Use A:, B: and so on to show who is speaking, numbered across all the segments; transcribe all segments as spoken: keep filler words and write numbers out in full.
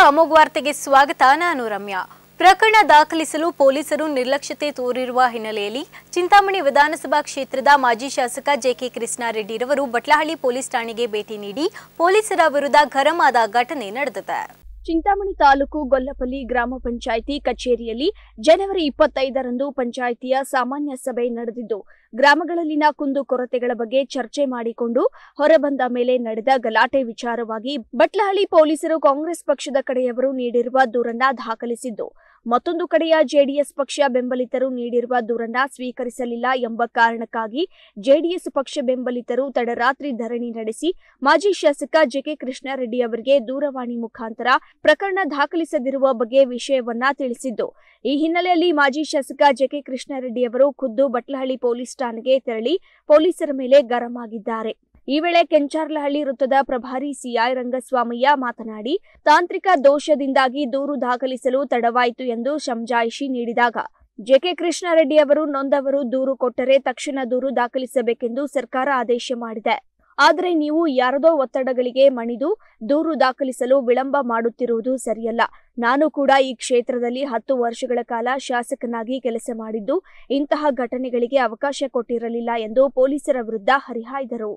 A: ಅಮೋಘ ವಾರ್ತೆಗೆ ಸ್ವಾಗತ. ನಾನು ರಮ್ಯಾ. ಪ್ರಕರಣ ದಾಖಲಿಸಲು ಪೊಲೀಸರು ನಿರ್ಲಕ್ಷ್ಯತೆ ತೋರಿರುವ ಹಿನ್ನೆಲೆಯಲ್ಲಿ ಚಿಂತಾಮಣಿ ವಿಧಾನಸಭಾ ಕ್ಷೇತ್ರದ ಮಾಜಿ ಶಾಸಕ ಜೆಕೆ ಕೃಷ್ಣಾರೆಡ್ಡಿರವರು ಬಟ್ಲಹಳ್ಳಿ ಪೊಲೀಸ್ ಠಾಣೆಗೆ ಭೇಟಿ ನೀಡಿ ಪೊಲೀಸರ ವಿರುದ್ಧ ಗರಂ ಆದ ಘಟನೆ ನಡೆದಿದೆ.
B: ಚಿಂತಾಮಣಿ ತಾಲೂಕು ಗೊಲ್ಲಪಲ್ಲಿ ಗ್ರಾಮ ಪಂಚಾಯಿತಿ ಕಚೇರಿಯಲ್ಲಿ ಜನವರಿ ಇಪ್ಪತ್ತೈದರಂದು ಪಂಚಾಯಿತಿಯ ಸಾಮಾನ್ಯ ಸಭೆ ನಡೆದಿದ್ದು, ಗ್ರಾಮಗಳಲ್ಲಿನ ಕುಂದು ಕೊರತೆಗಳ ಬಗ್ಗೆ ಚರ್ಚೆ ಮಾಡಿಕೊಂಡು ಹೊರಬಂದ ಮೇಲೆ ನಡೆದ ಗಲಾಟೆ ವಿಚಾರವಾಗಿ ಬಟ್ಲಹಳ್ಳಿ ಪೊಲೀಸರು ಕಾಂಗ್ರೆಸ್ ಪಕ್ಷದ ಕಡೆಯವರು ನೀಡಿರುವ ದೂರನ್ನ ದಾಖಲಿಸಿದ್ದು, ಮತ್ತೊಂದು ಕಡೆಯ ಜೆಡಿಎಸ್ ಪಕ್ಷ ಬೆಂಬಲಿತರು ನೀಡಿರುವ ದೂರನ್ನ ಸ್ವೀಕರಿಸಲಿಲ್ಲ ಎಂಬ ಕಾರಣಕ್ಕಾಗಿ ಜೆಡಿಎಸ್ ಪಕ್ಷ ಬೆಂಬಲಿತರು ತಡರಾತ್ರಿ ಧರಣಿ ನಡೆಸಿ ಮಾಜಿ ಶಾಸಕ ಜೆಕೆ ಕೃಷ್ಣಾರೆಡ್ಡಿ ಅವರಿಗೆ ದೂರವಾಣಿ ಮುಖಾಂತರ ಪ್ರಕರಣ ದಾಖಲಿಸದಿರುವ ಬಗ್ಗೆ ವಿಷಯವನ್ನ ತಿಳಿಸಿದ್ದು, ಈ ಹಿನ್ನೆಲೆಯಲ್ಲಿ ಮಾಜಿ ಶಾಸಕ ಜೆಕೆ ಕೃಷ್ಣಾರೆಡ್ಡಿ ಅವರು ಖುದ್ದು ಬಟ್ಲಹಳ್ಳಿ ಪೊಲೀಸ್ ಠಾಣೆಗೆ ತೆರಳಿ ಪೊಲೀಸರ ಮೇಲೆ ಗರಂ ಆಗಿದ್ದಾರೆ. ಈ ವೇಳೆ ಕೆಂಚಾರ್ಲಹಳ್ಳಿ ವೃತ್ತದ ಪ್ರಭಾರಿ ಸಿಐ ರಂಗಸ್ವಾಮಯ್ಯ ಮಾತನಾಡಿ, ತಾಂತ್ರಿಕ ದೋಷದಿಂದಾಗಿ ದೂರು ದಾಖಲಿಸಲು ತಡವಾಯಿತು ಎಂದು ಸಮಜಾಯಿಷಿ ನೀಡಿದಾಗ ಜೆಕೆ ಕೃಷ್ಣಾರೆಡ್ಡಿ ಅವರು ನೊಂದವರು ದೂರು ಕೊಟ್ಟರೆ ತಕ್ಷಣ ದೂರು ದಾಖಲಿಸಬೇಕೆಂದು ಸರ್ಕಾರ ಆದೇಶ ಮಾಡಿದೆ. ಆದರೆ ನೀವು ಯಾರದೋ ಒತ್ತಡಗಳಿಗೆ ಮಣಿದು ದೂರು ದಾಖಲಿಸಲು ವಿಳಂಬ ಮಾಡುತ್ತಿರುವುದು ಸರಿಯಲ್ಲ. ನಾನು ಕೂಡ ಈ ಕ್ಷೇತ್ರದಲ್ಲಿ ಹತ್ತು ವರ್ಷಗಳ ಕಾಲ ಶಾಸಕನಾಗಿ ಕೆಲಸ ಮಾಡಿದ್ದು ಇಂತಹ ಘಟನೆಗಳಿಗೆ ಅವಕಾಶ ಕೊಟ್ಟಿರಲಿಲ್ಲ ಎಂದು ಪೊಲೀಸರ ವಿರುದ್ಧ ಹರಿಹಾಯ್ದರು.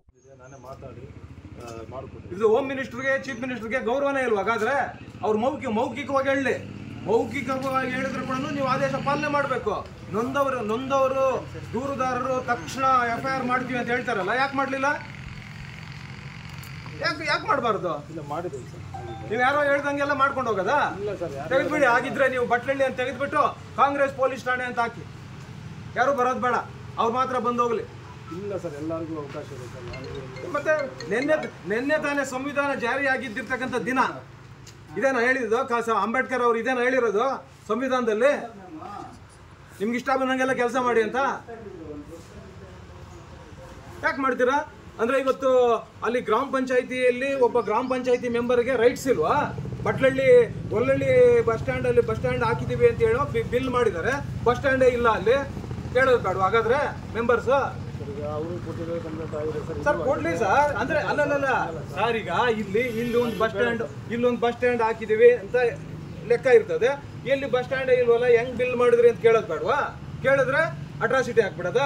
C: ಇದು ಹೋಮ್ ಮಿನಿಸ್ಟರ್ಗೆ ಚೀಫ್ ಮಿನಿಸ್ಟರ್ಗೆ ಗೌರವನೇ ಇಲ್ವಾ? ಹಾಗಾದ್ರೆ ಅವ್ರು ಮೌಖಿಕ ಮೌಖಿಕವಾಗಿ ಹೇಳಿ ಮೌಖಿಕವಾಗಿ ಹೇಳಿದ್ರು ಕೂಡ ನೀವು ಆದೇಶ ಪಾಲನೆ ಮಾಡಬೇಕು. ನೊಂದವರು ನೊಂದವರು ದೂರುದಾರರು ತಕ್ಷಣ ಎಫ್ ಐ ಆರ್ ಮಾಡ್ತೀವಿ ಅಂತ ಹೇಳ್ತಾರಲ್ಲ, ಯಾಕೆ ಮಾಡಲಿಲ್ಲ? ಯಾಕೆ ಯಾಕೆ ಮಾಡಬಾರ್ದು? ನೀವು ಯಾರೋ ಹೇಳ್ದಂಗೆಲ್ಲ ಮಾಡ್ಕೊಂಡು ಹೋಗೋದಾ? ತೆಗೆದ್ಬಿಡಿ. ಆಗಿದ್ರೆ ನೀವು ಬಟ್ಲಹಳ್ಳಿ ಅಂತ ತೆಗೆದ್ಬಿಟ್ಟು ಕಾಂಗ್ರೆಸ್ ಪೊಲೀಸ್ ಠಾಣೆ ಅಂತ ಹಾಕಿ, ಯಾರು ಬರೋದು ಬೇಡ, ಅವ್ರು ಮಾತ್ರ ಬಂದು ಹೋಗ್ಲಿ.
D: ಇಲ್ಲ ಸರ್, ಎಲ್ಲರಿಗೂ ಅವಕಾಶ ಇದೆ ಸರ್.
C: ಮತ್ತೆ ನಿನ್ನೆ ನಿನ್ನೆ ತಾನೇ ಸಂವಿಧಾನ ಜಾರಿಯಾಗಿದ್ದಿರ್ತಕ್ಕಂಥ ದಿನ ಇದೇನೋ ಹೇಳಿದ್ದು ಕಾಸ ಅಂಬೇಡ್ಕರ್ ಅವರು ಇದೇನೋ ಹೇಳಿರೋದು ಸಂವಿಧಾನದಲ್ಲಿ, ನಿಮ್ಗೆ ಇಷ್ಟ ಬಂದಂಗೆಲ್ಲ ಕೆಲಸ ಮಾಡಿ ಅಂತ. ಯಾಕೆ ಮಾಡ್ತೀರಾ? ಅಂದ್ರೆ ಇವತ್ತು ಅಲ್ಲಿ ಗ್ರಾಮ ಪಂಚಾಯತಿಯಲ್ಲಿ ಒಬ್ಬ ಗ್ರಾಮ ಪಂಚಾಯತಿ ಮೆಂಬರ್ಗೆ ರೈಟ್ಸ್ ಇಲ್ವಾ? ಬಟ್ಲಹಳ್ಳಿ ಗೊಲ್ಲಹಳ್ಳಿ ಬಸ್ ಸ್ಟ್ಯಾಂಡ್ ಅಲ್ಲಿ ಬಸ್ ಸ್ಟ್ಯಾಂಡ್ ಹಾಕಿದೀವಿ ಅಂತ ಹೇಳೋ ಬಿಲ್ ಮಾಡಿದ್ದಾರೆ, ಬಸ್ ಸ್ಟ್ಯಾಂಡೇ ಇಲ್ಲ ಅಲ್ಲಿ. ಕೇಳೋದು ಬೇಡ ಹಾಗಾದ್ರೆ ಮೆಂಬರ್ಸ್? ಸರ್ ಕೊಡ್ಲಿ ಸರ್. ಅಂದ್ರೆ ಅಲ್ಲಲ್ಲ ಸರ್, ಈಗ ಇಲ್ಲಿ ಇಲ್ಲಿ ಒಂದು ಬಸ್ ಸ್ಟ್ಯಾಂಡ್ ಇಲ್ಲೊಂದು ಬಸ್ ಸ್ಟ್ಯಾಂಡ್ ಹಾಕಿದೀವಿ ಅಂತ ಲೆಕ್ಕ ಇರ್ತದೆ. ಎಲ್ಲಿ ಬಸ್ ಸ್ಟ್ಯಾಂಡ್ ಇಲ್ವಲ್ಲ, ಹೆಂಗ್ ಬಿಲ್ ಮಾಡಿದ್ರಿ ಅಂತ ಕೇಳೋದು ಬೇಡವಾ? ಕೇಳಿದ್ರೆ ಅಟ್ರಾಸಿಟಿ ಹಾಕ್ಬಿಡದ?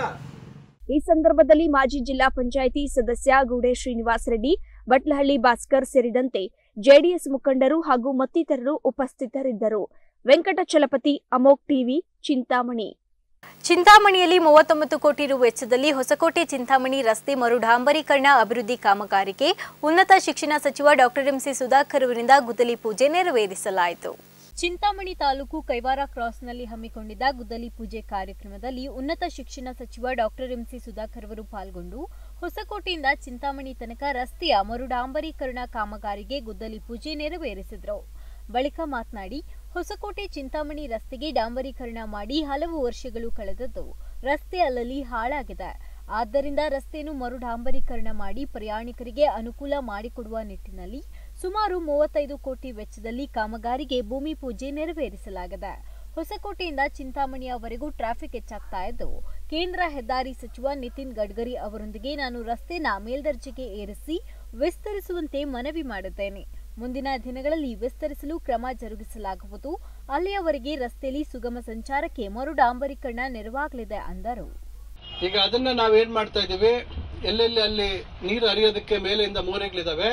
B: ಈ ಸಂದರ್ಭದಲ್ಲಿ ಮಾಜಿ ಜಿಲ್ಲಾ ಪಂಚಾಯಿತಿ ಸದಸ್ಯ ಗೂಡೆ ಶ್ರೀನಿವಾಸ ರೆಡ್ಡಿ, ಬಟ್ಲಹಳ್ಳಿ ಭಾಸ್ಕರ್ ಸೇರಿದಂತೆ ಜೆಡಿಎಸ್ ಮುಖಂಡರು ಹಾಗೂ ಮತ್ತಿತರರು ಉಪಸ್ಥಿತರಿದ್ದರು. ವೆಂಕಟಚಲಪತಿ, ಅಮೋಘ್ ಟಿವಿ, ಚಿಂತಾಮಣಿ.
A: ಚಿಂತಾಮಣಿಯಲ್ಲಿ ಮೂವತ್ತೊಂಬತ್ತು ಕೋಟಿ ರು ವೆಚ್ಚದಲ್ಲಿ ಹೊಸಕೋಟೆ ಚಿಂತಾಮಣಿ ರಸ್ತೆ ಮರು ಡಾಂಬರೀಕರಣ ಅಭಿವೃದ್ಧಿ ಕಾಮಗಾರಿಗೆ ಉನ್ನತ ಶಿಕ್ಷಣ ಸಚಿವ ಡಾಕ್ಟರ್ ಎಂಸಿ ಸುಧಾಕರ್ ಅವರಿಂದ ಗುದ್ದಲಿ ಪೂಜೆ ನೆರವೇರಿಸಲಾಯಿತು. ಚಿಂತಾಮಣಿ ತಾಲೂಕು ಕೈವಾರ ಕ್ರಾಸ್ನಲ್ಲಿ ಹಮ್ಮಿಕೊಂಡಿದ್ದ ಗುದ್ದಲಿ ಪೂಜೆ ಕಾರ್ಯಕ್ರಮದಲ್ಲಿ ಉನ್ನತ ಶಿಕ್ಷಣ ಸಚಿವ ಡಾಕ್ಟರ್ ಎಂಸಿ ಸುಧಾಕರ್ ಅವರು ಪಾಲ್ಗೊಂಡು ಹೊಸಕೋಟೆಯಿಂದ ಚಿಂತಾಮಣಿ ತನಕ ರಸ್ತೆಯ ಮರು ಡಾಂಬರೀಕರಣ ಕಾಮಗಾರಿಗೆ ಗುದ್ದಲಿ ಪೂಜೆ ನೆರವೇರಿಸಿದರು. ಬಳಿಕ ಮಾತನಾಡಿ, ಹೊಸಕೋಟೆ ಚಿಂತಾಮಣಿ ರಸ್ತೆಗೆ ಡಾಂಬರೀಕರಣ ಮಾಡಿ ಹಲವು ವರ್ಷಗಳು ಕಳೆದದ್ದು ರಸ್ತೆ ಅಲ್ಲಲ್ಲಿ ಹಾಳಾಗಿದೆ. ಆದ್ದರಿಂದ ರಸ್ತೆಯನ್ನು ಮರು ಡಾಂಬರೀಕರಣ ಮಾಡಿ ಪ್ರಯಾಣಿಕರಿಗೆ ಅನುಕೂಲ ಮಾಡಿಕೊಡುವ ನಿಟ್ಟಿನಲ್ಲಿ ಸುಮಾರು ಮೂವತ್ತೈದು ಕೋಟಿ ವೆಚ್ಚದಲ್ಲಿ ಕಾಮಗಾರಿಗೆ ಭೂಮಿ ಪೂಜೆ ನೆರವೇರಿಸಲಾಗಿದೆ. ಹೊಸಕೋಟೆಯಿಂದ ಚಿಂತಾಮಣಿಯವರೆಗೂ ಟ್ರಾಫಿಕ್ ಹೆಚ್ಚಾಗ್ತಾ ಇದ್ದು, ಕೇಂದ್ರ ಹೆದ್ದಾರಿ ಸಚಿವ ನಿತಿನ್ ಗಡ್ಕರಿ ಅವರೊಂದಿಗೆ ನಾನು ರಸ್ತೆನ ಮೇಲ್ದರ್ಜೆಗೆ ಏರಿಸಿ ವಿಸ್ತರಿಸುವಂತೆ ಮನವಿ ಮಾಡಿದ್ದೇನೆ. ಮುಂದಿನ ದಿನಗಳಲ್ಲಿ ವಿಸ್ತರಿಸಲು ಕ್ರಮ ಜರುಗಿಸಲಾಗುವುದು. ಅಲ್ಲಿಯವರೆಗೆ ರಸ್ತೆಯಲ್ಲಿ ಸುಗಮ ಸಂಚಾರಕ್ಕೆ ಮರು ಡಾಂಬರೀಕರಣ ನೆರವಾಗಲಿದೆ ಅಂದರು.
E: ಈಗ ಅದನ್ನ ನಾವೇನ್ ಮಾಡ್ತಾ ಇದೀವಿ, ಎಲ್ಲೆಲ್ಲಿ ಅಲ್ಲಿ ನೀರು ಹರಿಯೋದಕ್ಕೆ ಮೇಲೆಯಿಂದ ಮೋರಿಗಳಿದಾವೆ,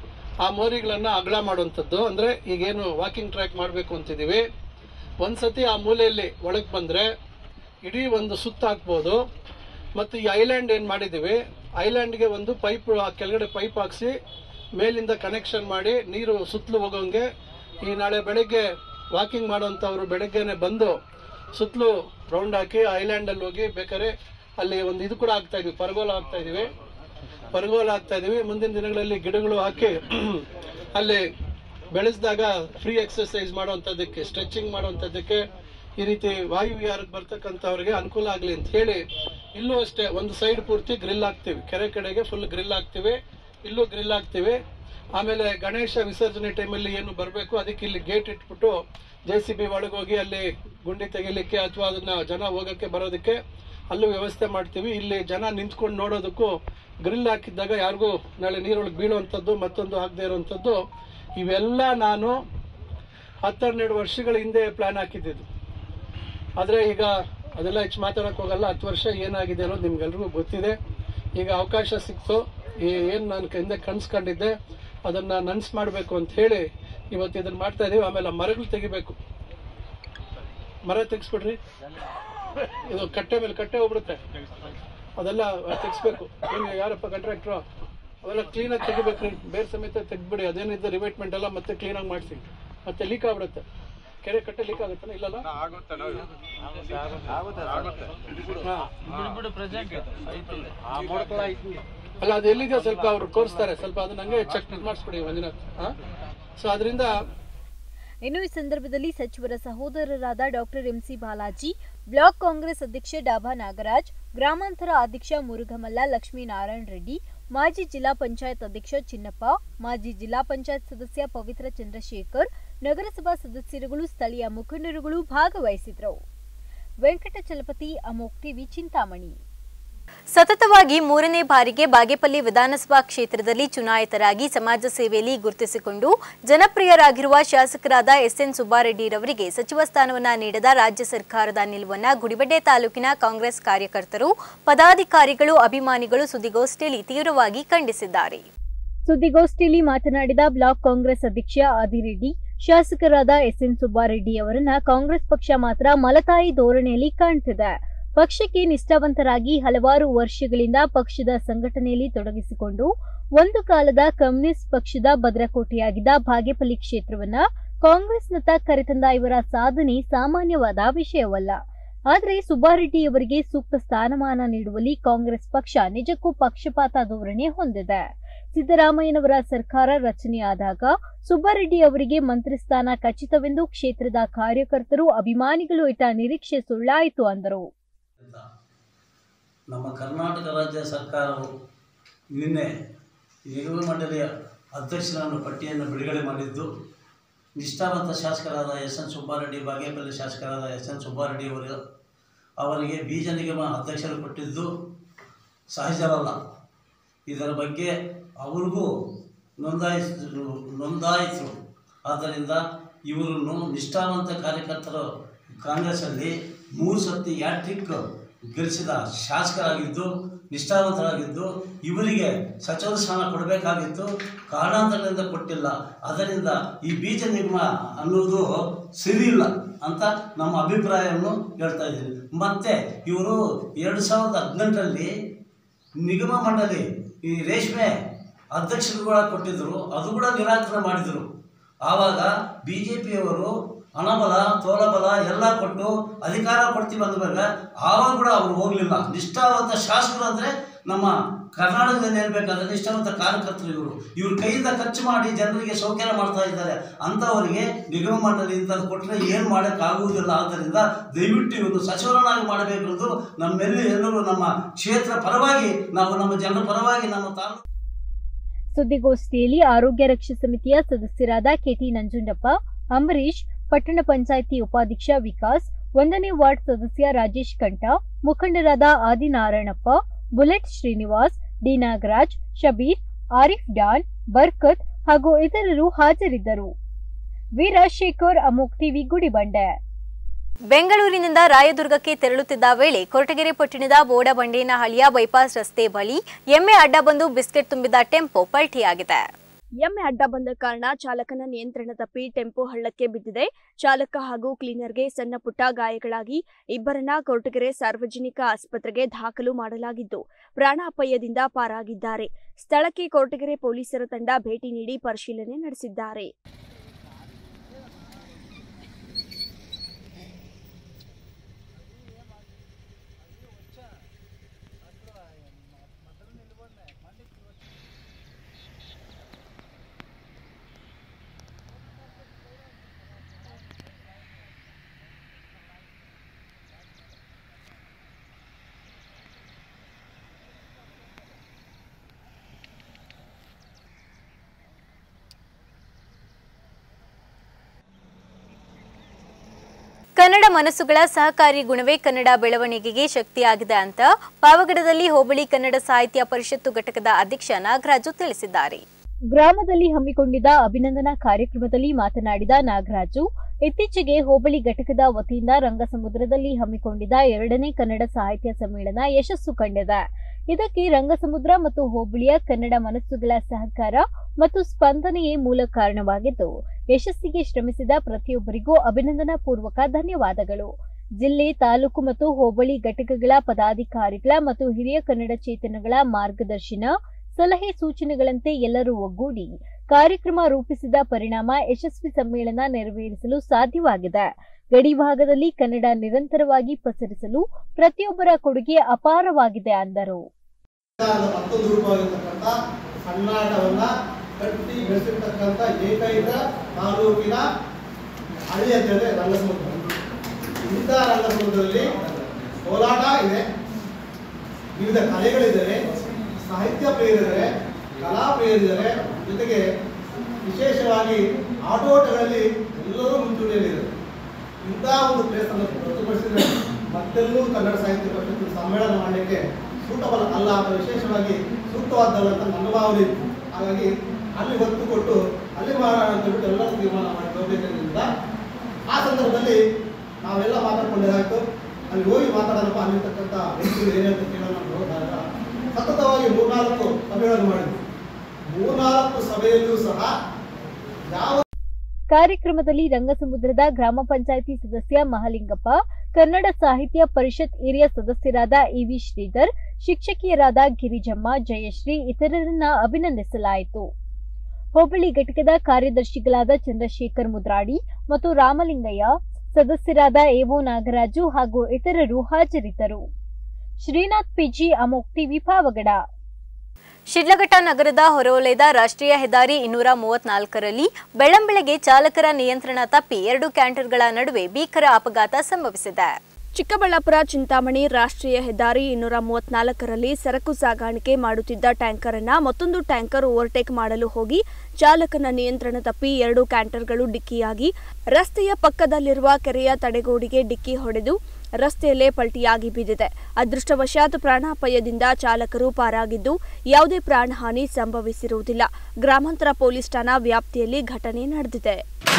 E: ಆ ಮೋರಿಗಳನ್ನ ಅಗಲ ಮಾಡುವಂಥದ್ದು. ಅಂದ್ರೆ ಈಗೇನು ವಾಕಿಂಗ್ ಟ್ರ್ಯಾಕ್ ಮಾಡಬೇಕು ಅಂತಿದೀವಿ. ಒಂದ್ಸತಿ ಆ ಮೂಲೆಯಲ್ಲಿ ಒಳಗೆ ಬಂದ್ರೆ ಇಡೀ ಒಂದು ಸುತ್ತ ಹಾಕ್ಬೋದು. ಮತ್ತು ಈ ಐಲ್ಯಾಂಡ್ ಏನ್ ಮಾಡಿದೀವಿ, ಐಲ್ಯಾಂಡ್ಗೆ ಒಂದು ಪೈಪ್ ಕೆಳಗಡೆ ಪೈಪ್ ಹಾಕ್ಸಿ ಮೇಲಿಂದ ಕನೆಕ್ಷನ್ ಮಾಡಿ ನೀರು ಸುತ್ತಲೂ ಹೋಗೋಂಗೆ ಈ ನಾಳೆ ಬೆಳಗ್ಗೆ ವಾಕಿಂಗ್ ಮಾಡುವಂತವ್ರು ಬೆಳಗ್ಗೆನೆ ಬಂದು ಸುತ್ತಲೂ ರೌಂಡ್ ಹಾಕಿ ಐಲ್ಯಾಂಡ್ ಅಲ್ಲಿ ಹೋಗಿ ಬೇಕಾದ್ರೆ ಅಲ್ಲಿ ಒಂದು ಇದು ಕೂಡ ಹಾಕ್ತಾ ಇದೀವಿ, ಪರಗೋಲ ಹಾಕ್ತಾ ಇದೀವಿ ಪರಗೋಲ ಹಾಕ್ತಾ ಇದೀವಿ ಮುಂದಿನ ದಿನಗಳಲ್ಲಿ ಗಿಡಗಳು ಹಾಕಿ ಅಲ್ಲಿ ಬೆಳೆಸಿದಾಗ ಫ್ರೀ ಎಕ್ಸರ್ಸೈಸ್ ಮಾಡುವಂತದ್ದಕ್ಕೆ, ಸ್ಟ್ರೆಚಿಂಗ್ ಮಾಡುವಂತದ್ದಕ್ಕೆ, ಈ ರೀತಿ ವಾಯು ವಿಹಾರಕ್ಕೆ ಬರ್ತಕ್ಕಂಥವ್ರಿಗೆ ಅನುಕೂಲ ಆಗಲಿ ಅಂತ ಹೇಳಿ ಇಲ್ಲೂ ಅಷ್ಟೇ ಒಂದು ಸೈಡ್ ಪೂರ್ತಿ ಗ್ರಿಲ್ ಹಾಕ್ತಿವಿ. ಕೆರೆ ಕಡೆಗೆ ಫುಲ್ ಗ್ರಿಲ್ ಹಾಕ್ತಿವಿ, ಇಲ್ಲೂ ಗ್ರಿಲ್ ಹಾಕ್ತಿವಿ. ಆಮೇಲೆ ಗಣೇಶ ವಿಸರ್ಜನೆ ಟೈಮಲ್ಲಿ ಏನು ಬರಬೇಕು ಅದಕ್ಕೆ ಇಲ್ಲಿ ಗೇಟ್ ಇಟ್ಬಿಟ್ಟು ಜೆ ಸಿ ಬಿ ಒಳಗೋಗಿ ಅಲ್ಲಿ ಗುಂಡಿ ತೆಗಿಲಿಕ್ಕೆ ಅಥವಾ ಅದನ್ನ ಜನ ಹೋಗಕ್ಕೆ ಬರೋದಕ್ಕೆ ಅಲ್ಲೂ ವ್ಯವಸ್ಥೆ ಮಾಡ್ತೀವಿ. ಇಲ್ಲಿ ಜನ ನಿಂತ್ಕೊಂಡು ನೋಡೋದಕ್ಕೂ ಗ್ರಿಲ್ ಹಾಕಿದ್ದಾಗ ಯಾರಿಗೂ ನಾಳೆ ನೀರೊಳಗೆ ಬೀಳುವಂಥದ್ದು ಮತ್ತೊಂದು ಆಗದೆ ಇರುವಂಥದ್ದು ಇವೆಲ್ಲ ನಾನು ಹತ್ತೆರಡು ವರ್ಷಗಳ ಹಿಂದೆ ಪ್ಲಾನ್ ಹಾಕಿದ್ದು. ಆದರೆ ಈಗ ಅದೆಲ್ಲ ಹೆಚ್ಚು ಮಾತಾಡೋಕೆ ಹೋಗಲ್ಲ. ಹತ್ತು ವರ್ಷ ಏನಾಗಿದೆ ಅನ್ನೋದು ನಿಮ್ಗೆಲ್ರಿಗೂ ಗೊತ್ತಿದೆ. ಈಗ ಅವಕಾಶ ಸಿಕ್ತು. ಏನು ನಾನು ಹಿಂದೆ ಕನ್ಸ್ಕೊಂಡಿದ್ದೆ ಅದನ್ನ ನನ್ಸ್ ಮಾಡಬೇಕು ಅಂತ ಹೇಳಿ ಇವತ್ತು ಇದನ್ನ ಮಾಡ್ತಾ ಇದೀವಿ. ಆಮೇಲೆ ಮರಗಳು ತೆಗಿಬೇಕು. ಮರ ತೆಗಿಸ್ಬಿಡ್ರಿ, ಇದು ಕಟ್ಟೆ ಮೇಲೆ ಕಟ್ಟೆ ಹೋಗ್ಬಿಡುತ್ತೆ, ಅದೆಲ್ಲ ತೆಗಿಸ್ಬೇಕು. ಏನು ಯಾರಪ್ಪ ಕಾಂಟ್ರಾಕ್ಟ್ರು, ಅವೆಲ್ಲ ಕ್ಲೀನಾಗಿ ತೆಗಿಬೇಕ್ರಿ, ಬೇರೆ ಸಮೇತ ತೆಗ್ಬಿಡಿ. ಅದೇನಿದೆ ರಿವೇಟ್ಮೆಂಟ್ ಎಲ್ಲ ಮತ್ತೆ ಕ್ಲೀನಾಗಿ ಮಾಡಿಸಿ, ಮತ್ತೆ ಲೀಕ್ ಆಗ್ಬಿಡುತ್ತೆ. ಕೆರೆ ಕಟ್ಟೆ ಲೀಕ್ ಆಗುತ್ತಾನೆ ಇಲ್ಲಲ್ಲ? ಅಲ್ಲ, ಅದು ಎಲ್ಲಿದೆ ಸ್ವಲ್ಪ ಅವ್ರು ತೋರಿಸ್ತಾರೆ, ಸ್ವಲ್ಪ ಅದನ್ನ ಹಂಗೆ ಚೆಕ್ ಮಾಡಿಸ್ಬಿಡಿ ಮಂಜುನಾಥ್. ಸೊ ಅದರಿಂದ
A: ಇನ್ನು ಈ ಸಂದರ್ಭದಲ್ಲಿ ಸಚಿವರ ಸಹೋದರರಾದ doctor MC Balaji, block Congress ಅಧ್ಯಕ್ಷ ಡಾಬಾ ನಾಗರಾಜ್, ಗ್ರಾಮಾಂತರ ಅಧ್ಯಕ್ಷ ಮುರುಘಮಲ್ಲ ಲಕ್ಷ್ಮೀನಾರಾಯಣ ರೆಡ್ಡಿ, ಮಾಜಿ ಜಿಲ್ಲಾ ಪಂಚಾಯತ್ ಅಧ್ಯಕ್ಷ ಚಿನ್ನಪ್ಪ, ಮಾಜಿ ಜಿಲ್ಲಾ ಪಂಚಾಯತ್ ಸದಸ್ಯ ಪವಿತ್ರ ಚಂದ್ರಶೇಖರ್, ನಗರಸಭಾ ಸದಸ್ಯರುಗಳು, ಸ್ಥಳೀಯ ಮುಖಂಡರುಗಳು ಭಾಗವಹಿಸಿದರು. ವೆಂಕಟಚಲಪತಿ, ಅಮೋಕ್ ಟಿವಿ, ಚಿಂತಾಮಣಿ. ಸತತವಾಗಿ ಮೂರನೇ ಬಾರಿಗೆ ಬಾಗೇಪಲ್ಲಿ ವಿಧಾನಸಭಾ ಕ್ಷೇತ್ರದಲ್ಲಿ ಚುನಾಯಿತರಾಗಿ ಸಮಾಜ ಸೇವೆಯಲ್ಲಿ ಗುರುತಿಸಿಕೊಂಡು ಜನಪ್ರಿಯರಾಗಿರುವ ಶಾಸಕರಾದ ಎಸ್ಎನ್ ಸುಬ್ಬಾರೆಡ್ಡಿರವರಿಗೆ ಸಚಿವ ಸ್ಥಾನವನ್ನ ನೀಡದ ರಾಜ್ಯ ಸರ್ಕಾರದ ನಿಲುವನ್ನ ಗುಡಿಬಂಡೆ ತಾಲೂಕಿನ ಕಾಂಗ್ರೆಸ್ ಕಾರ್ಯಕರ್ತರು, ಪದಾಧಿಕಾರಿಗಳು, ಅಭಿಮಾನಿಗಳು ಸುದ್ದಿಗೋಷ್ಠಿಯಲ್ಲಿ ತೀವ್ರವಾಗಿ ಖಂಡಿಸಿದ್ದಾರೆ. ಸುದ್ದಿಗೋಷ್ಠಿಯಲ್ಲಿ ಮಾತನಾಡಿದ ಬ್ಲಾಕ್ ಕಾಂಗ್ರೆಸ್ ಅಧ್ಯಕ್ಷ ಆದಿರೆಡ್ಡಿ, ಶಾಸಕರಾದ ಎಸ್ಎನ್ ಸುಬ್ಬಾರೆಡ್ಡಿ ಅವರನ್ನ ಕಾಂಗ್ರೆಸ್ ಪಕ್ಷ ಮಾತ್ರ ಮಲತಾಯಿ ಧೋರಣೆಯಲ್ಲಿ ಕಾಣ್ತಿದೆ. ಪಕ್ಷಕ್ಕೆ ನಿಷ್ಠಾವಂತರಾಗಿ ಹಲವಾರು ವರ್ಷಗಳಿಂದ ಪಕ್ಷದ ಸಂಘಟನೆಯಲ್ಲಿ ತೊಡಗಿಸಿಕೊಂಡು ಒಂದು ಕಾಲದ ಕಮ್ಯುನಿಸ್ಟ್ ಪಕ್ಷದ ಭದ್ರಕೋಟೆಯಾಗಿದ್ದ ಬಾಗೇಪಲ್ಲಿ ಕ್ಷೇತ್ರವನ್ನ ಕಾಂಗ್ರೆಸ್ನತ್ತ ಕರೆತಂದ ಇವರ ಸಾಧನೆ ಸಾಮಾನ್ಯವಾದ ವಿಷಯವಲ್ಲ. ಆದರೆ ಸುಬ್ಬಾರೆಡ್ಡಿಯವರಿಗೆ ಸೂಕ್ತ ಸ್ಥಾನಮಾನ ನೀಡುವಲ್ಲಿ ಕಾಂಗ್ರೆಸ್ ಪಕ್ಷ ನಿಜಕ್ಕೂ ಪಕ್ಷಪಾತ ಧೋರಣೆ ಹೊಂದಿದೆ. ಸಿದ್ದರಾಮಯ್ಯನವರ ಸರ್ಕಾರ ರಚನೆಯಾದಾಗ ಸುಬ್ಬಾರೆಡ್ಡಿ ಅವರಿಗೆ ಮಂತ್ರಿ ಸ್ಥಾನ ಖಚಿತವೆಂದು ಕ್ಷೇತ್ರದ ಕಾರ್ಯಕರ್ತರು, ಅಭಿಮಾನಿಗಳು ಇಟ್ಟ ನಿರೀಕ್ಷೆ ಸುಳ್ಳಾಯಿತು ಅಂದರು.
F: ನಮ್ಮ ಕರ್ನಾಟಕ ರಾಜ್ಯ ಸರ್ಕಾರವು ನಿನ್ನೆ ನಿಗಮ ಮಂಡಳಿಯ ಅಧ್ಯಕ್ಷರನ್ನು ಪಟ್ಟಿಯನ್ನು ಬಿಡುಗಡೆ ಮಾಡಿದ್ದು, ನಿಷ್ಠಾವಂತ ಶಾಸಕರಾದ ಎಸ್ ಎನ್ ಸುಬ್ಬಾರೆಡ್ಡಿ, ಬಾಗೇಪಲ್ಲಿ ಶಾಸಕರಾದ ಎಸ್ ಎನ್ ಸುಬ್ಬಾರೆಡ್ಡಿ ಅವರು ಅವರಿಗೆ ಬೀಜ ನಿಗಮ ಅಧ್ಯಕ್ಷರು ಕೊಟ್ಟಿದ್ದು ಸಹಜವಲ್ಲ. ಇದರ ಬಗ್ಗೆ ಅವ್ರಿಗೂ ನೋಂದಾಯಿಸಿದ್ರು ನೋಂದಾಯಿತರು ಆದ್ದರಿಂದ ಇವರನ್ನು ನಿಷ್ಠಾವಂತ ಕಾರ್ಯಕರ್ತರು ಕಾಂಗ್ರೆಸ್ಸಲ್ಲಿ ಮೂರು ಸತಿ ಹ್ಯಾಟ್ರಿಕ್ ಗೆಲ್ಲಿಸಿದ ಶಾಸಕರಾಗಿದ್ದು, ನಿಷ್ಠಾವಂತರಾಗಿದ್ದು, ಇವರಿಗೆ ಸಚಿವ ಸ್ಥಾನ ಕೊಡಬೇಕಾಗಿತ್ತು. ಕಾರಣಾಂತರಗಳಿಂದ ಕೊಟ್ಟಿಲ್ಲ. ಅದರಿಂದ ಈ ಬೀಜ ನಿಗಮ ಅನ್ನೋದು ಸರಿಯಿಲ್ಲ ಅಂತ ನಮ್ಮ ಅಭಿಪ್ರಾಯವನ್ನು ಹೇಳ್ತಾ ಇದ್ದೀವಿ. ಮತ್ತು ಇವರು ಎರಡು ಸಾವಿರದ ಹದಿನೆಂಟರಲ್ಲಿ ನಿಗಮ ಮಂಡಳಿ ಈ ರೇಷ್ಮೆ ಅಧ್ಯಕ್ಷರು ಕೂಡ ಕೊಟ್ಟಿದ್ದರು, ಅದು ಕೂಡ ನಿರಾಕರಣೆ ಮಾಡಿದರು. ಆವಾಗ ಬಿ ಜೆ ಪಿಯವರು ಹಣಬಲ, ತೋಳಬಲ ಎಲ್ಲ ಕೊಟ್ಟು ಅಧಿಕಾರ ಕೊಡ್ತೀವಿ ಅಂದಮೇಲೆ ಆವಾಗ ಕೂಡ ಅವರು ಹೋಗಲಿಲ್ಲ. ನಿಷ್ಠಾವಂತ ಶಾಸಕರು ಅಂದರೆ ನಮ್ಮ ಕರ್ನಾಟಕದಲ್ಲಿ ಹೇಳ್ಬೇಕಾದ್ರೆ ನಿಷ್ಠಾವಂತ ಕಾರ್ಯಕರ್ತರು ಇವರು. ಇವ್ರ ಕೈಯಿಂದ ಖರ್ಚು ಮಾಡಿ ಜನರಿಗೆ ಸೌಕರ್ಯ ಮಾಡ್ತಾ ಇದ್ದಾರೆ. ಅಂಥವರಿಗೆ ನಿಗಮ ಮಂಡಳಿ ಇಂಥದ್ದು ಕೊಟ್ಟರೆ ಏನು ಮಾಡೋಕ್ಕಾಗುವುದಿಲ್ಲ. ಆದ್ದರಿಂದ ದಯವಿಟ್ಟು ಇವರು ಸಚಿವರನ್ನಾಗಿ ಮಾಡಬೇಕೆಂದು ನಮ್ಮೆಲ್ಲಿ ಎಲ್ಲರೂ ನಮ್ಮ ಕ್ಷೇತ್ರ ಪರವಾಗಿ, ನಾವು ನಮ್ಮ ಜನರ ಪರವಾಗಿ ನಮ್ಮ ತಾಲೂಕು.
A: ಸುದ್ದಿಗೋಷ್ಠಿಯಲ್ಲಿ ಆರೋಗ್ಯ ರಕ್ಷಾ ಸಮಿತಿಯ ಸದಸ್ಯರಾದ ಕೆಟಿ ನಂಜುಂಡಪ್ಪ, ಅಂಬರೀಶ್, ಪಟ್ಟಣ ಪಂಚಾಯಿತಿ ಉಪಾಧ್ಯಕ್ಷ ವಿಕಾಸ್, ಒಂದನೇ ವಾರ್ಡ್ ಸದಸ್ಯ ರಾಜೇಶ್ ಕಂಠ, ಮುಖಂಡರಾದ Adinarayanappa, bullet Srinivas, D Nagaraj, Shabir, Arif don, Barkat ಹಾಗೂ ಇತರರು ಹಾಜರಿದ್ದರು. ವೀರಶೇಖರ್, ಅಮೋಕ್ ಟಿವಿ, ಗುಡಿಬಂಡೆ. ಬೆಂಗಳೂರಿನಿಂದ ರಾಯದುರ್ಗಕ್ಕೆ ತೆರಳುತ್ತಿದ್ದ ವೇಳೆ ಕೊರಟಗೆರೆ ಪಟ್ಟಣದ ಬೋಡಬಂಡೇನಹಳ್ಳಿಯ ಬೈಪಾಸ್ ರಸ್ತೆ ಬಳಿ ಎಮ್ಮೆ ಅಡ್ಡ ಬಂದು ಬಿಸ್ಕೆಟ್ ತುಂಬಿದ ಟೆಂಪೋ ಪಲ್ಟಿಯಾಗಿದೆ.
B: ಎಮ್ಮೆ ಅಡ್ಡ ಬಂದ ಕಾರಣ ಚಾಲಕನ ನಿಯಂತ್ರಣ ತಪ್ಪಿ ಟೆಂಪೋ ಹಳ್ಳಕ್ಕೆ ಬಿದ್ದಿದೆ. ಚಾಲಕ ಹಾಗೂ ಕ್ಲೀನರ್ಗೆ ಸಣ್ಣ ಪುಟ್ಟ ಗಾಯಗಳಾಗಿ ಇಬ್ಬರನ್ನ ಕೊರಟಗೆರೆ ಸಾರ್ವಜನಿಕ ಆಸ್ಪತ್ರೆಗೆ ದಾಖಲು ಮಾಡಲಾಗಿದ್ದು ಪ್ರಾಣಾಪಾಯದಿಂದ ಪಾರಾಗಿದ್ದಾರೆ. ಸ್ಥಳಕ್ಕೆ ಕೊರಟಗೆರೆ ಪೊಲೀಸರ ತಂಡ ಭೇಟಿ ನೀಡಿ ಪರಿಶೀಲನೆ ನಡೆಸಿದ್ದಾರೆ.
A: ಕನ್ನಡ ಮನಸ್ಸುಗಳ ಸಹಕಾರಿ ಗುಣವೇ ಕನ್ನಡ ಬೆಳವಣಿಗೆಗೆ ಶಕ್ತಿಯಾಗಿದೆ ಅಂತ ಪಾವಗಡದಲ್ಲಿ ಹೋಬಳಿ ಕನ್ನಡ ಸಾಹಿತ್ಯ ಪರಿಷತ್ತು ಘಟಕದ ಅಧ್ಯಕ್ಷ ನಾಗರಾಜು ತಿಳಿಸಿದ್ದಾರೆ. ಗ್ರಾಮದಲ್ಲಿ ಹಮ್ಮಿಕೊಂಡಿದ್ದ ಅಭಿನಂದನಾ ಕಾರ್ಯಕ್ರಮದಲ್ಲಿ ಮಾತನಾಡಿದ ನಾಗರಾಜು, ಇತ್ತೀಚೆಗೆ ಹೋಬಳಿ ಘಟಕದ ವತಿಯಿಂದ ರಂಗಸಮುದ್ರದಲ್ಲಿ ಹಮ್ಮಿಕೊಂಡಿದ್ದ ಎರಡನೇ ಕನ್ನಡ ಸಾಹಿತ್ಯ ಸಮ್ಮೇಳನ ಯಶಸ್ಸು ಕಂಡಿದೆ. ಇದಕ್ಕೆ ರಂಗಸಮುದ್ರ ಮತ್ತು ಹೋಬಳಿಯ ಕನ್ನಡ ಮನಸ್ಸುಗಳ ಸಹಕಾರ ಮತ್ತು ಸ್ಪಂದನೆಯೇ ಮೂಲ ಕಾರಣವಾಗಿದ್ದು, ಯಶಸ್ಸಿಗೆ ಶ್ರಮಿಸಿದ ಪ್ರತಿಯೊಬ್ಬರಿಗೂ ಅಭಿನಂದನಾ ಪೂರ್ವಕ ಧನ್ಯವಾದಗಳು. ಜಿಲ್ಲೆ, ತಾಲೂಕು ಮತ್ತು ಹೋಬಳಿ ಘಟಕಗಳ ಪದಾಧಿಕಾರಿಗಳ ಮತ್ತು ಹಿರಿಯ ಕನ್ನಡ ಚೇತನಗಳ ಮಾರ್ಗದರ್ಶನ, ಸಲಹೆ ಸೂಚನೆಗಳಂತೆ ಎಲ್ಲರೂ ಒಗ್ಗೂಡಿ ಕಾರ್ಯಕ್ರಮ ರೂಪಿಸಿದ ಪರಿಣಾಮ ಯಶಸ್ವಿ ಸಮ್ಮೇಳನ ನೆರವೇರಿಸಲು ಸಾಧ್ಯವಾಗಿದೆ. ಗಡಿ ಭಾಗದಲ್ಲಿ ಕನ್ನಡ ನಿರಂತರವಾಗಿ ಪಸರಿಸಲು ಪ್ರತಿಯೊಬ್ಬರ ಕೊಡುಗೆ ಅಪಾರವಾಗಿದೆ ಎಂದರು.
G: ಮತ್ತೊಂದು ರೂಪವಾಗಿರ್ತಕ್ಕಂಥ ಕನ್ನಡವನ್ನ ಕಟ್ಟಿ ಬೆಳೆಸಿರ್ತಕ್ಕಂಥ ಏಕೈಕ ತಾಲೂಕಿನ ಹಳ್ಳಿ ಅಂತ ಹೇಳಿದ್ರೆ ರಂಗಸಮುದ್ರ. ಇಂಥ ರಂಗಸಮುದ್ರದಲ್ಲಿ ಹೋರಾಟ ಇದೆ, ವಿವಿಧ ಕಲೆಗಳಿದ್ದಾರೆ, ಸಾಹಿತ್ಯ ಪ್ರಿಯರಿದ್ದಾರೆ, ಕಲಾ ಪ್ರಿಯರಿದ್ದಾರೆ, ಜೊತೆಗೆ ವಿಶೇಷವಾಗಿ ಆಟೋಟಗಳಲ್ಲಿ ಎಲ್ಲರೂ ಮುಂಚೂಣಿಯಲ್ಲಿದ್ದಾರೆ. ಇಂಥ ಒಂದು ಪ್ಲೇಸನ್ನು ಹೊರತುಪಡಿಸಿದರೆ ಮತ್ತೆಲ್ಲೂ ಕನ್ನಡ ಸಾಹಿತ್ಯ ಪರಿಷತ್ತು ಸಮ್ಮೇಳನ ಮಾಡಲಿಕ್ಕೆ ಸೂಟಬಲ್ ಅಲ್ಲ ಅಥವಾ ವಿಶೇಷವಾಗಿ ಸೂಕ್ತವಾದಲ್ಲ ಅಂತ ನನ್ನ ಭಾವನೆ ಇತ್ತು. ಹಾಗಾಗಿ ಅಲ್ಲಿ ಒತ್ತು ಕೊಟ್ಟು ಅಲ್ಲಿ ಮಾಡೋಣ ಅಂತ ಹೇಳ್ಬಿಟ್ಟು ಎಲ್ಲರೂ ತೀರ್ಮಾನ ಮಾಡಿ ಹೋಗಬೇಕಿದ್ದರಿಂದ ಆ ಸಂದರ್ಭದಲ್ಲಿ ನಾವೆಲ್ಲ ಮಾತಾಡ್ಕೊಂಡಾಯ್ತು. ಅಲ್ಲಿ ಹೋಗಿ ಮಾತಾಡೋಣಪ್ಪ, ಅಲ್ಲಿರ್ತಕ್ಕಂಥ ವ್ಯಕ್ತಿಗಳು ಏನಂತ ಕೇಳೋಣ ಅಂತ ಹೋದಾಗ ಸತತವಾಗಿ ಮೂರ್ನಾಲ್ಕು ಸಭೆಗಳನ್ನು ಮಾಡಿದ್ವಿ. ಮೂರ್ನಾಲ್ಕು ಸಭೆಯಲ್ಲೂ ಸಹ ಯಾವ
A: ಕಾರ್ಯಕ್ರಮದಲ್ಲಿ ರಂಗಸಮುದ್ರದ ಗ್ರಾಮ ಪಂಚಾಯಿತಿ ಸದಸ್ಯ ಮಹಲಿಂಗಪ್ಪ, ಕನ್ನಡ ಸಾಹಿತ್ಯ ಪರಿಷತ್ ಹಿರಿಯ ಸದಸ್ಯರಾದ ಇವಿ ಶ್ರೀಧರ್, ಶಿಕ್ಷಕಿಯರಾದ ಗಿರಿಜಮ್ಮ, ಜಯಶ್ರೀ ಇತರರನ್ನ ಅಭಿನಂದಿಸಲಾಯಿತು. ಹೋಬಳಿ ಘಟಕದ ಕಾರ್ಯದರ್ಶಿಗಳಾದ ಚಂದ್ರಶೇಖರ್ ಮುದ್ರಾಡಿ ಮತ್ತು ರಾಮಲಿಂಗಯ್ಯ, ಸದಸ್ಯರಾದ ಎಒ ನಾಗರಾಜು ಹಾಗೂ ಇತರರು ಹಾಜರಿದ್ದರು. Srinath PG, Amogh TV, Pavagada. ಶಿಡ್ಲಘಟ್ಟ ನಗರದ ಹೊರವಲಯದ ರಾಷ್ಟ್ರೀಯ ಹೆದ್ದಾರಿ ಇನ್ನೂರ ಮೂವತ್ನಾಲ್ಕರಲ್ಲಿ ಬೆಳ್ಳಂಬೆಳಗ್ಗೆ ಚಾಲಕರ ನಿಯಂತ್ರಣ ತಪ್ಪಿ ಎರಡು ಕ್ಯಾಂಟರ್ಗಳ ನಡುವೆ ಭೀಕರ ಅಪಘಾತ ಸಂಭವಿಸಿದೆ.
B: ಚಿಕ್ಕಬಳ್ಳಾಪುರ ಚಿಂತಾಮಣಿ ರಾಷ್ಟ್ರೀಯ ಹೆದ್ದಾರಿ ಇನ್ನೂರ ಮೂವತ್ನಾಲ್ಕರಲ್ಲಿ ಸರಕು ಸಾಗಾಣಿಕೆ ಮಾಡುತ್ತಿದ್ದ ಟ್ಯಾಂಕರ್ ಅನ್ನ ಮತ್ತೊಂದು ಟ್ಯಾಂಕರ್ ಓವರ್ಟೇಕ್ ಮಾಡಲು ಹೋಗಿ ಚಾಲಕನ ನಿಯಂತ್ರಣ ತಪ್ಪಿ ಎರಡು ಕ್ಯಾಂಟರ್ಗಳು ಡಿಕ್ಕಿಯಾಗಿ ರಸ್ತೆಯ ಪಕ್ಕದಲ್ಲಿರುವ ಕೆರೆಯ ತಡೆಗೋಡಿಗೆ ಡಿಕ್ಕಿ ಹೊಡೆದು ರಸ್ತೆಯಲ್ಲೇ ಪಲ್ಟಿಯಾಗಿ ಬಿದ್ದಿದೆ. ಅದೃಷ್ಟವಶಾತ್ ಪ್ರಾಣಾಪಾಯದಿಂದ ಚಾಲಕರು ಪಾರಾಗಿದ್ದು ಯಾವುದೇ ಪ್ರಾಣಹಾನಿ ಸಂಭವಿಸಿರುವುದಿಲ್ಲ. ಗ್ರಾಮಾಂತರ ಪೊಲೀಸ್ ಠಾಣಾ ವ್ಯಾಪ್ತಿಯಲ್ಲಿ ಘಟನೆ ನಡೆದಿದೆ.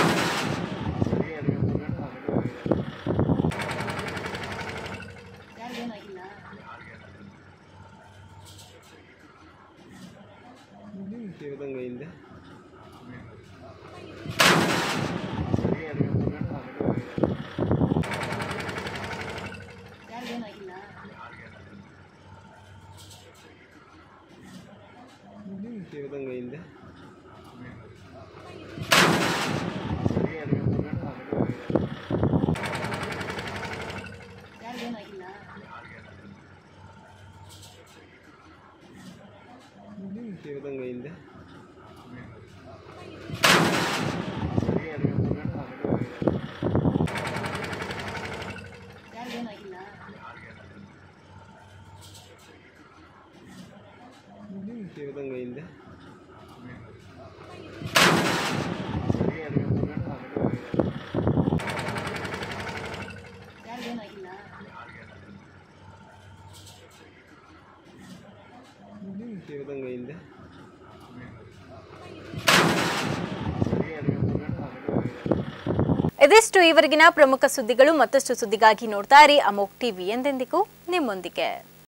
A: ಇದಿಷ್ಟು ಈವರೆಗಿನ ಪ್ರಮುಖ ಸುದ್ದಿಗಳು. ಮತ್ತಷ್ಟು ಸುದ್ದಿಗಾಗಿ ನೋಡ್ತಾ ಇರಿ ಅಮೋಕ್ ಟಿವಿ, ಎಂದೆಂದಿಗೂ ನಿಮ್ಮೊಂದಿಗೆ.